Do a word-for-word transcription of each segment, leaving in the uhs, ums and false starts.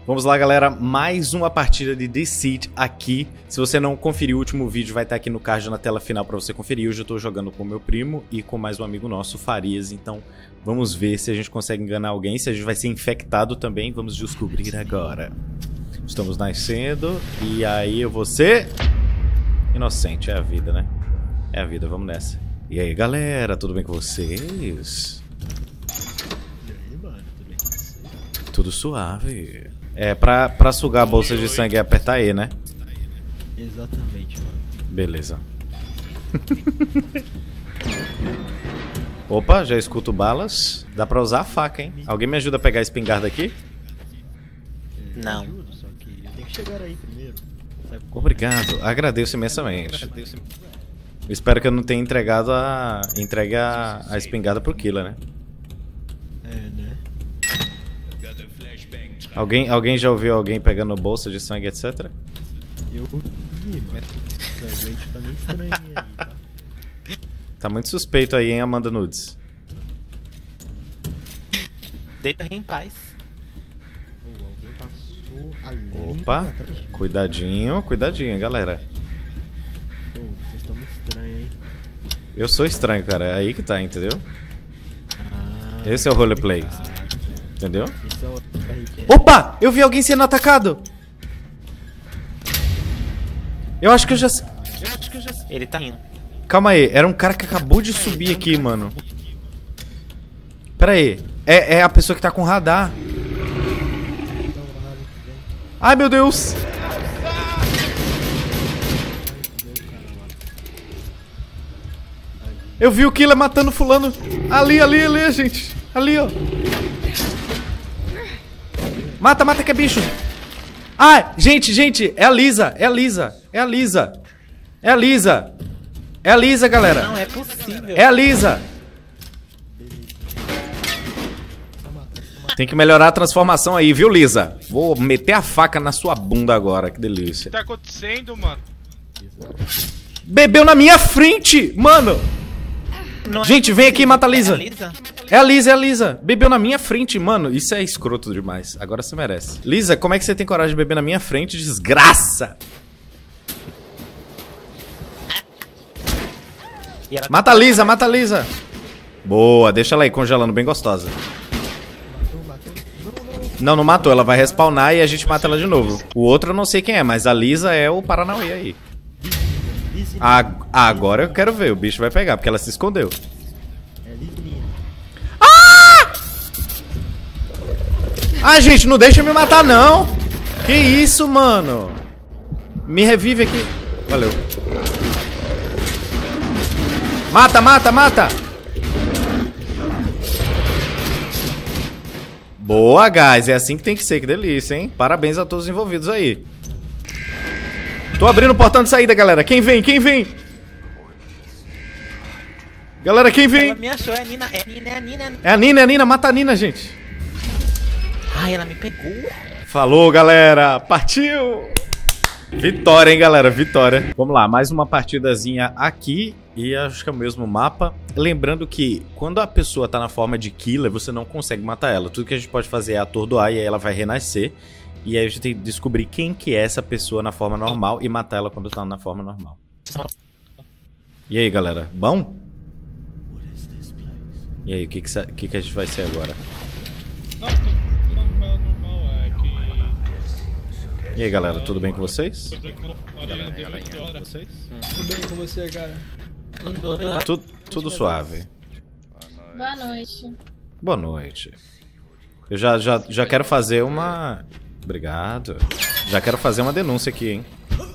Vamos lá, galera, mais uma partida de Deceit aqui. Se você não conferiu o último vídeo, vai estar aqui no card na tela final para você conferir. Hoje eu tô jogando com meu primo e com mais um amigo nosso, Farias. Então, vamos ver se a gente consegue enganar alguém, se a gente vai ser infectado também. Vamos descobrir agora. Estamos nascendo e aí eu vou ser... inocente, é a vida, né? É a vida, vamos nessa. E aí, galera, tudo bem com vocês? E aí, mano, tudo bem com você? Tudo suave. É, pra, pra sugar a bolsa de sangue é apertar E, né? Exatamente, mano. Beleza. Opa, já escuto balas. Dá pra usar a faca, hein? Alguém me ajuda a pegar a espingarda aqui? É, Não. Ajudo, só que eu tenho que chegar aí primeiro. Sabe como? Obrigado, agradeço imensamente. Espero que eu não tenha entregado a... entregue a, a espingarda pro Killer, né? É, né? Alguém, alguém já ouviu alguém pegando bolsa de sangue, etcétera? Eu vi, mano. Essa gente tá meio estranho aí, tá? Tá muito suspeito aí, hein, Amanda Nudes? Deita em paz. Oh, alguém passou a linha Opa, atrás. cuidadinho, cuidadinho, galera. Oh, vocês estão muito estranhos, hein? Eu sou estranho, cara, é aí que tá, entendeu? Ah, Esse é o roleplay, entendeu? esse é o R P. Opa! Eu vi alguém sendo atacado! Eu acho que eu já... Ele tá indo. Calma aí, era um cara que acabou de subir aqui, mano. Pera aí, é, é a pessoa que tá com radar. Ai, meu Deus! Eu vi o Killer matando fulano. Ali, ali, ali, gente. Ali, ó. Mata, mata que é bicho. Ah, gente, gente, é a Lisa, é a Lisa, é a Lisa. É a Lisa. É a Lisa, galera. Não é possível. É a Lisa. Tem que melhorar a transformação aí, viu, Lisa? Vou meter a faca na sua bunda agora, que delícia. O que tá acontecendo, mano? Bebeu na minha frente, mano. Não é Gente, vem aqui e mata a Lisa. É a Lisa? É a Lisa, é a Lisa. Bebeu na minha frente, mano. Isso é escroto demais. Agora você merece. Lisa, como é que você tem coragem de beber na minha frente? Desgraça. E ela- Mata a Lisa, mata a Lisa. Boa, deixa ela aí congelando, bem gostosa. Não, não matou. Ela vai respawnar e a gente mata ela de novo. O outro eu não sei quem é, mas a Lisa é o Paranauê aí. Lisinha. A- agora eu quero ver. O bicho vai pegar, porque ela se escondeu. É lisinha. Ah, gente, não deixa eu me matar, não. Que isso, mano. Me revive aqui. Valeu. Mata, mata, mata. Boa, guys. É assim que tem que ser. Que delícia, hein? Parabéns a todos os envolvidos aí. Tô abrindo o portão de saída, galera. Quem vem? Quem vem? Galera, quem Ela vem? me achou, é a Nina, é a Nina, é a Nina. É a Nina, é a Nina. Mata a Nina, gente. Ai, ela me pegou. Falou, galera. Partiu. Vitória, hein, galera. Vitória. Vamos lá, mais uma partidazinha aqui. E acho que é o mesmo mapa. Lembrando que quando a pessoa tá na forma de killer, você não consegue matar ela. Tudo que a gente pode fazer é atordoar e aí ela vai renascer. E aí a gente tem que descobrir quem que é essa pessoa na forma normal e matar ela quando tá na forma normal. E aí, galera? Bom? E aí, o que que, sa- que que a gente vai ser agora? Não, normal, normal, é que... E aí, galera? Tudo bem com vocês? Coisa que não- olha, deu oito horas. Tudo bem com você, cara? Tudo, tudo suave. Boa noite. Boa noite. Eu já, já, já quero fazer uma... Obrigado. Já quero fazer uma denúncia aqui, hein?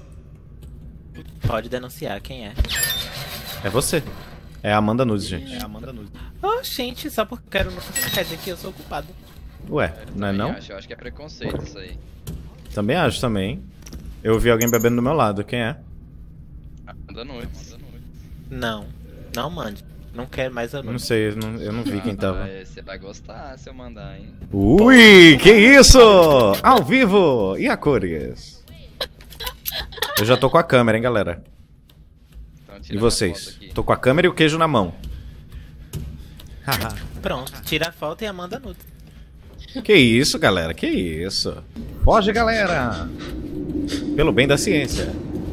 Pode denunciar quem é. É você. É a Amanda Nudes, gente. É a Amanda Nunes. Oh, gente, só porque eu quero não quer dizer que eu sou culpado. Ué, não é não? Acho, eu acho que é preconceito isso aí. Também acho, também. Eu vi alguém bebendo do meu lado. Quem é? Manda noites. Não, não mande. Não quero mais a Não Nunes. sei, eu não, eu não vi quem tava. Você vai gostar se eu mandar, hein? Ui, que isso? Ao vivo! E a cores? Eu já tô com a câmera, hein, galera? Então, E tira vocês? minha foto aqui. Tô com a câmera e o queijo na mão. Haha. Pronto, tira a foto e a manda nude. Que isso, galera? Que isso? Foge, galera! Pelo bem da ciência.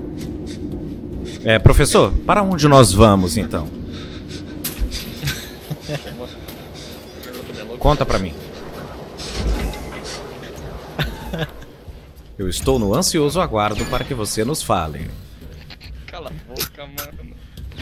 É, professor, para onde nós vamos, então? Conta pra mim. Eu estou no ansioso aguardo para que você nos fale. Cala a boca, mano.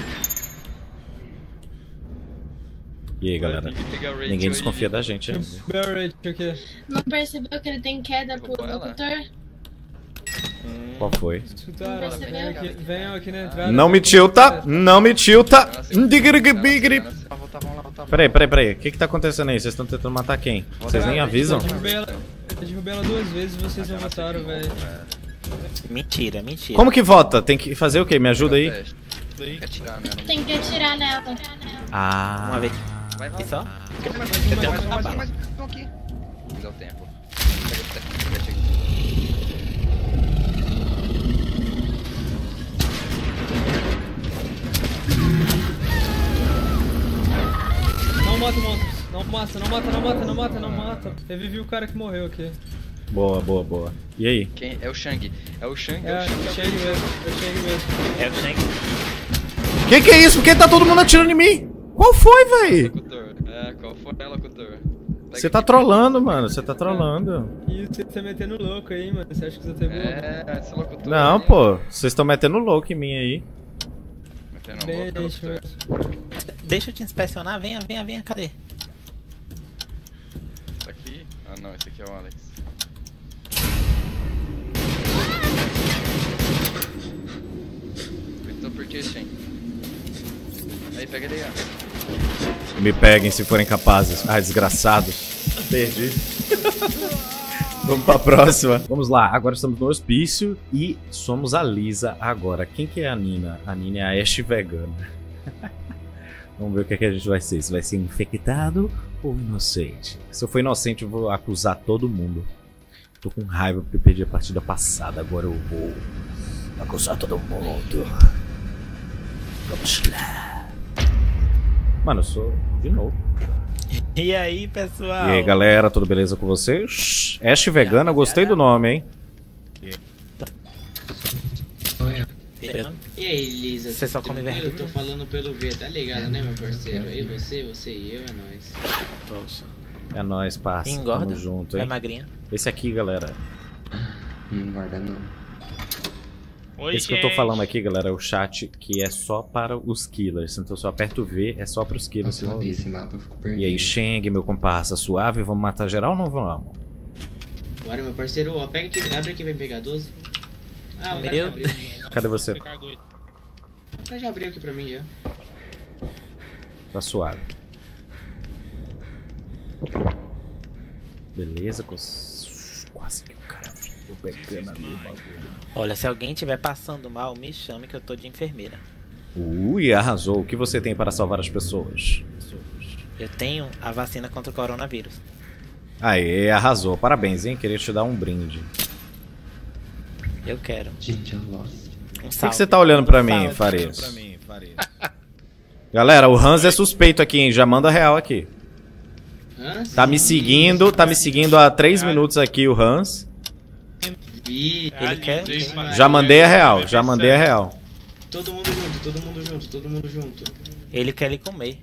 E aí, galera? Ninguém desconfia da gente ainda. Não percebeu que ele tem queda pro locutor? Qual foi? Não percebeu? Venham aqui na entrada. Não me tilta! Não me tilta! Peraí, peraí, peraí. O que que tá acontecendo aí? Vocês estão tentando matar quem? Vocês nem avisam? Eu derrubei ela, eu derrubei ela duas vezes e vocês não mataram, velho. Mentira, mentira. Como que vota? Tem que fazer o quê? Me ajuda aí. Tem que atirar nela. Ah. Uma vez. Vai, vai. E só? Mais um, mais um, mais um, mais um, mais um aqui. Não deu tempo. Pega o tempo, pega o tempo. Não mata o monstro. Não mata, não mata, não mata, não mata, não mata. Revivi o cara que morreu aqui. Boa, boa, boa. E aí? Quem? É o Shang. É o Shang, é, É, o Shang. o Shang mesmo, é o Shang mesmo. É o Shang. Que que é isso? Por que tá todo mundo atirando em mim? Qual foi, véi? Locutor. É, qual foi, é, locutor? Pega Você tá aqui, trollando, mano. Você tá trollando. E você tá metendo louco aí, mano. Você acha que você tá bom? É, esse locutor. Não, aí, pô. Vocês estão metendo louco em mim aí. Metendo louco, é Deixa, locutor. Deixa eu te inspecionar. Venha, venha, venha. Cadê? Esse aqui? Ah, não, esse aqui é o Alex. Então por que, Shang? Aí, pega ele aí, ó. Me peguem se forem capazes. Ah, desgraçado. Perdi. Vamos pra próxima. Vamos lá, agora estamos no hospício e somos a Lisa agora. Quem que é a Nina? A Nina é a Ashe vegana. Vamos ver o que, é que a gente vai ser. Se vai ser infectado ou inocente. Se eu for inocente, eu vou acusar todo mundo. Tô com raiva porque eu perdi a partida passada. Agora eu vou acusar todo mundo. Vamos lá. Mano, eu sou de novo. E aí, pessoal? E aí, galera, tudo beleza com vocês? Ashe vegana, gostei do nome, hein? E aí, Lisa? Você só come tranquilo? verdura? Eu tô falando pelo V, tá ligado, né, meu parceiro? Eu, você, você e eu, é nóis. É nóis, parça. Engorda? Tamo junto, É hein? magrinha? Esse aqui, galera. Não guarda não. Oi, Esse que eu tô falando aqui, galera, é o chat que é só para os killers. Então, se eu aperto o V, é só para os killers. Nossa, eu vi esse mapa, eu fico perdido. E aí, Shang, meu comparsa, suave, vamos matar geral ou não vamos? Bora, meu parceiro, ó, pega aqui, abre aqui, vai pegar doze. Ah, o cara Meu já abriu. Cadê você? O cara já abriu aqui pra mim, já. Tá suave. Beleza, cos- quase que o cara ficou pegando ali o bagulho. Olha, se alguém estiver passando mal, me chame que eu tô de enfermeira. Ui, arrasou. O que você tem para salvar as pessoas? Eu tenho a vacina contra o coronavírus. Aê, arrasou. Parabéns, hein? Queria te dar um brinde. Eu quero. Gente, eu lost. Um Por que, salve. que você tá olhando pra Um mim, salve. Farias? Galera, o Hans é suspeito aqui, hein? Já manda real aqui. Hã? Tá me seguindo, tá me seguindo há três minutos aqui o Hans. Vi. Ele quer? Já mandei a real, já mandei a real. Todo mundo junto, todo mundo junto, todo mundo junto. Ele quer lhe comer.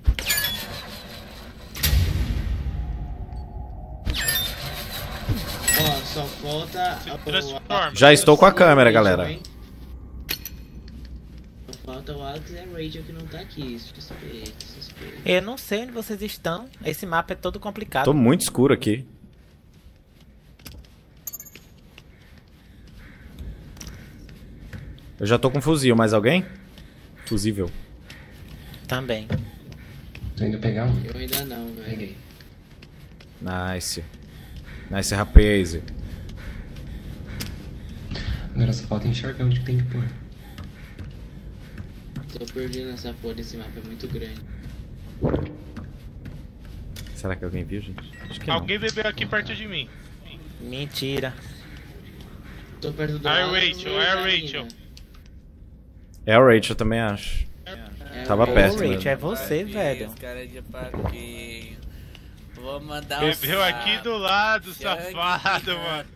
Ó, só falta... Se a- transforma. Já estou com a câmera, Rachel, galera. hein? Só falta o Alex e a Rachel que não tá aqui. Suspeito, suspeito. Eu não sei onde vocês estão. Esse mapa é todo complicado. Tô muito escuro aqui. Eu já tô com fuzil, mais alguém? Fusível. Também. Tô indo pegar um. Eu ainda não, velho. Peguei. Nice. Nice, rapaz. Agora só falta enxergar onde que tem que pôr. Tô perdido nessa porra desse mapa, é muito grande. Será que alguém viu, gente? Acho que não. Alguém bebeu aqui perto de mim. Mentira. Tô perto do É a Alex, Rachel, mas é a da Rachel. mina. É a Rachel, eu também acho. É a Tava Rachel. perto, Ô, né? Rachel, é você, velho. Cara de parquinho. vou mandar um Bebeu aqui do lado, safado, mano.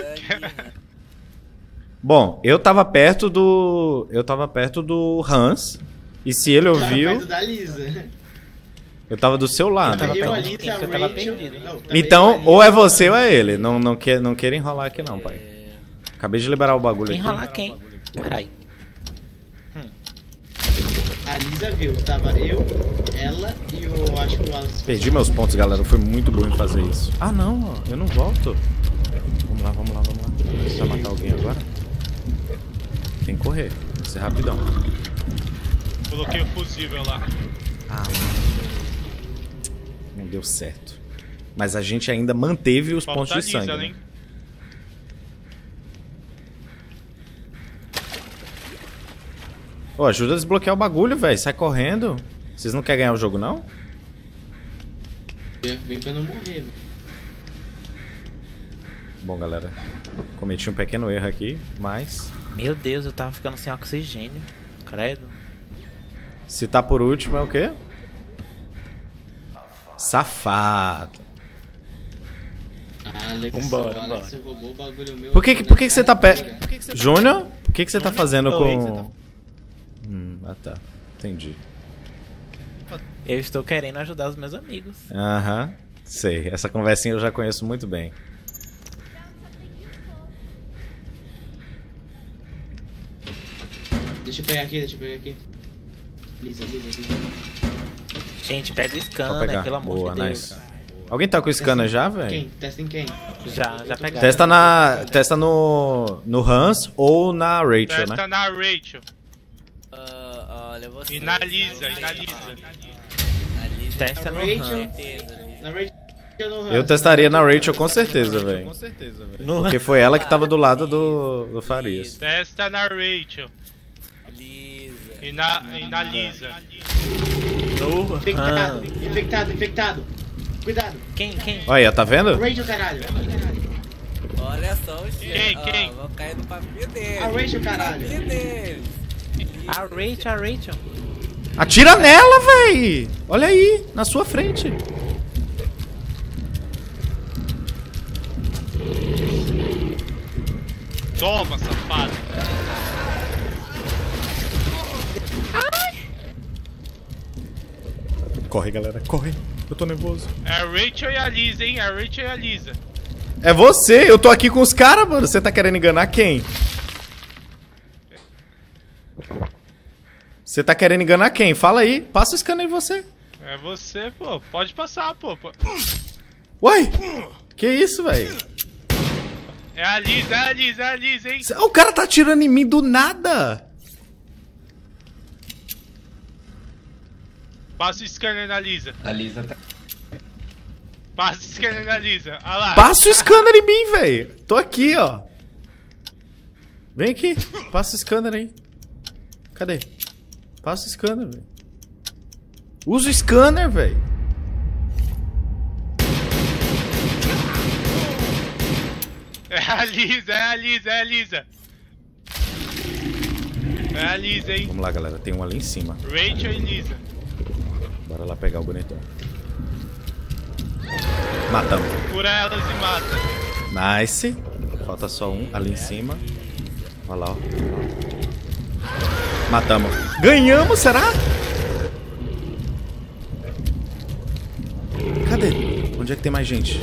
Bom, eu tava perto do... Eu tava perto do Hans. E se ele ouviu... Perto da Lisa. Eu tava do seu lado. Tava eu, a perdido. Lisa, a Eu tava Rachel... perdido. Não, tava Então, eu, a ou é Lisa, você ou é ele. Não, não, quer, não queira enrolar aqui não, pai. Acabei de liberar o bagulho Quem aqui. enrolar quem? Caralho. A Lisa viu, tava eu, ela e o... Acho que o Alex... Perdi meus pontos, galera. Eu fui muito burro em fazer isso. Ah, não, ó. Eu não volto. Vamos lá, vamos lá, vamos lá. Precisa matar alguém agora? Tem que correr. Tem que ser rapidão. Coloquei o fusível lá. Ah, não deu certo. Mas a gente ainda manteve os Falta pontos de a Lisa, sangue. hein? Né? Ô, ajuda a desbloquear o bagulho, velho. Sai correndo. Vocês não querem ganhar o jogo, não? Vem pra não morrer, velho. Bom, galera. Cometi um pequeno erro aqui, mas... Meu Deus, eu tava ficando sem oxigênio. Credo. Se tá por último, é o quê? Safado. Alex, Vambora, o Alex vambora. roubou o bagulho meu. Por que, que- por que, que você tá perto? perto? Júnior? Por que, que você tá fazendo Oi, com... Hum, ah tá. Entendi. Eu estou querendo ajudar os meus amigos. Aham. Sei. Essa conversinha eu já conheço muito bem. Deixa eu pegar aqui, deixa eu pegar aqui. Lisa, Lisa, Lisa. Gente, pega o Vou scanner, pegar. pelo amor Boa, de Deus. nice. Alguém tá com o scanner já, velho? Quem? Testa em quem? Já, já pegaram. Testa na... Testa no... No Hans ou na Rachel, Testa né? na Rachel. Ah, olha, você. E na Lisa, e na Lisa. Na Lisa. Testa no Rachel. RAM. Certeza, Lisa. Na Rachel no Eu testaria na Rachel com certeza, velho. No Porque foi ela que tava do lado do, do Farias. Testa na Rachel. Lisa. E na, e na Lisa. No Infectado, RAM. infectado, infectado. Cuidado. Quem, quem? Olha, tá vendo? Rachel, caralho. Olha só o cheiro. Quem, Ó, quem? vou cair no papinho dele. A Rachel, caralho. Papinho dele. A Rachel, a Rachel. Atira nela, véi! Olha aí, na sua frente. Toma, safado. Corre, galera, corre. Eu tô nervoso. É a Rachel e a Lisa, hein? É a Rachel e a Lisa. É você, eu tô aqui com os caras, mano. Você tá querendo enganar quem? Você tá querendo enganar quem? Fala aí, passa o scanner em você. É você, pô. Pode passar, pô. pô. Uai! Que isso, velho? É a Lisa, é a Lisa, é a Lisa, hein? O cara tá atirando em mim do nada. Passa o scanner na Lisa. A Lisa tá. Passa o scanner na Lisa. Olha lá. Passa o scanner em mim, velho. Tô aqui, ó. Vem aqui, passa o scanner aí. Cadê? Passa o scanner, velho. Usa o scanner, velho. É a Lisa, é a Lisa, é a Lisa. É a Lisa, hein? Vamos lá, galera. Tem um ali em cima. Rachel e Lisa. Bora lá pegar o bonitão. Matamos. Cura elas e mata. Nice. Falta só um ali em cima. Olha lá, ó. Matamos. Ganhamos, será? Cadê? Onde é que tem mais gente?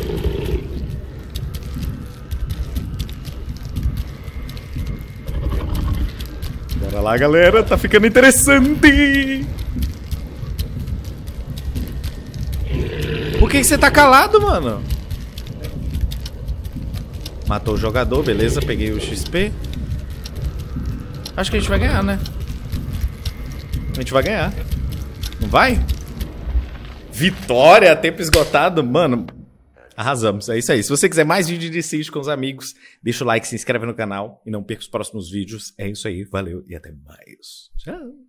Bora lá, galera. Tá ficando interessante. Por que que você tá calado, mano? Matou o jogador, beleza. Peguei o X P. Acho que a gente vai ganhar, né? A gente vai ganhar. Não vai? Vitória, tempo esgotado. Mano, arrasamos. É isso aí. Se você quiser mais vídeo de Siege com os amigos, deixa o like, se inscreve no canal e não perca os próximos vídeos. É isso aí. Valeu e até mais. Tchau.